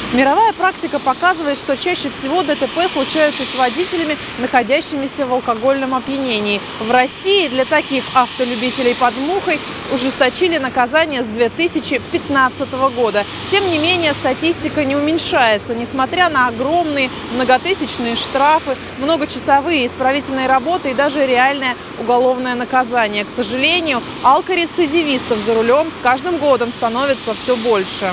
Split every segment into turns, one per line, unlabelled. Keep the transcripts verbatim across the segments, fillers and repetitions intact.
Мировая практика показывает, что чаще всего ДТП случаются с водителями, находящимися в алкогольном опьянении. В России для таких автолюбителей под мухой ужесточили наказание с две тысячи пятнадцатого года. Тем не менее, статистика не уменьшается. Несмотря на огромные многотысячные штрафы, многочасовые исправительные работы и даже реальное уголовное наказание. К сожалению, алкорецидивистов за рулем с каждым годом становится все больше.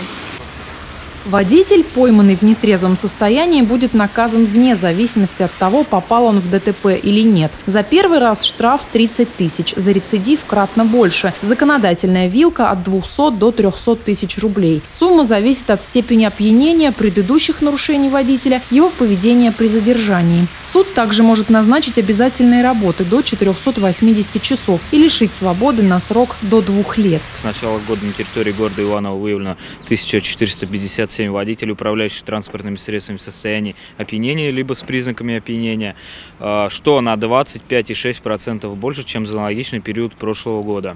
Водитель, пойманный в нетрезвом состоянии, будет наказан вне зависимости от того, попал он в ДТП или нет. За первый раз штраф тридцать тысяч, за рецидив кратно больше. Законодательная вилка от двухсот до трёхсот тысяч рублей. Сумма зависит от степени опьянения, предыдущих нарушений водителя, его поведения при задержании. Суд также может назначить обязательные работы до четырёхсот восьмидесяти часов и лишить свободы на срок до двух лет.
С начала года на территории города Иваново выявлено тысяча четыреста пятьдесят семь водителей, управляющих транспортными средствами в состоянии опьянения либо с признаками опьянения, что на двадцать пять и шесть десятых процента больше, чем за аналогичный период прошлого года.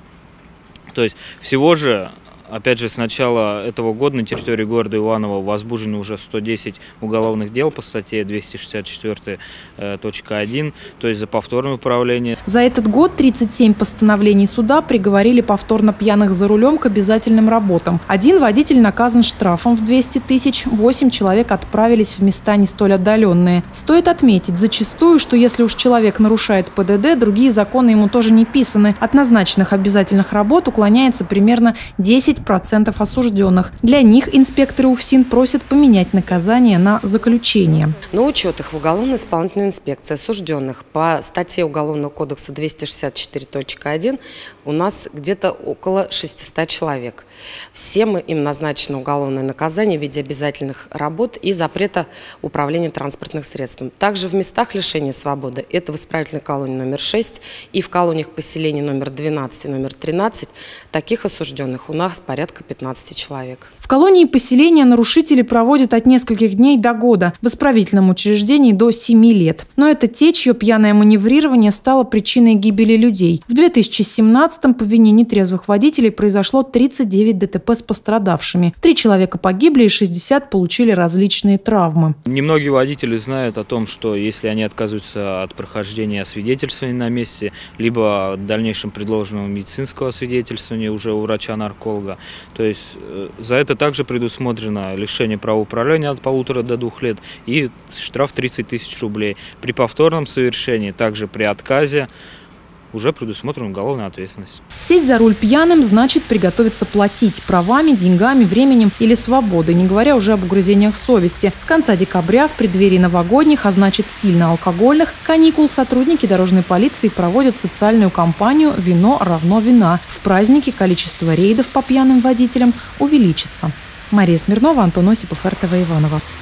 То есть всего же, опять же, с начала этого года на территории города Иваново возбуждено уже сто десять уголовных дел по статье двести шестьдесят четыре точка один, то есть за повторное управление.
За этот год тридцать семь постановлений суда приговорили повторно пьяных за рулем к обязательным работам. Один водитель наказан штрафом в двести тысяч, восемь человек отправились в места не столь отдаленные. Стоит отметить зачастую, что если уж человек нарушает ПДД, другие законы ему тоже не писаны. От назначенных обязательных работ уклоняется примерно десять процентов осужденных. Для них инспекторы УФСИН просят поменять наказание на заключение.
На учет их в уголовно-исполнительной инспекции осужденных по статье Уголовного кодекса двести шестьдесят четыре точка один у нас где-то около шестисот человек. Всем им назначено уголовное наказание в виде обязательных работ и запрета управления транспортным средством. Также в местах лишения свободы, это в исправительной колонии номер шесть и в колониях поселений номер двенадцать и номер тринадцать, таких осужденных у нас порядка пятнадцати человек.
В колонии поселения нарушители проводят от нескольких дней до года, в исправительном учреждении до семи лет. Но это те, чье пьяное маневрирование стало причиной гибели людей. В две тысячи семнадцатом по вине нетрезвых водителей произошло тридцать девять ДТП с пострадавшими. Три человека погибли и шестьдесят получили различные травмы.
Немногие водители знают о том, что если они отказываются от прохождения освидетельствования на месте, либо в дальнейшем предложенного медицинского освидетельствования уже у врача-нарколога, то есть за это также предусмотрено лишение права управления от полутора до двух лет и штраф тридцать тысяч рублей. При повторном совершении, также при отказе, уже предусмотрена уголовная ответственность.
Сесть за руль пьяным значит приготовиться платить правами, деньгами, временем или свободой, не говоря уже об угрызениях совести. С конца декабря в преддверии новогодних, а значит сильно алкогольных, каникул сотрудники дорожной полиции проводят социальную кампанию «Вино равно вина». В празднике количество рейдов по пьяным водителям увеличится. Мария Смирнова, Антон Осипов, эр тэ вэ Иваново.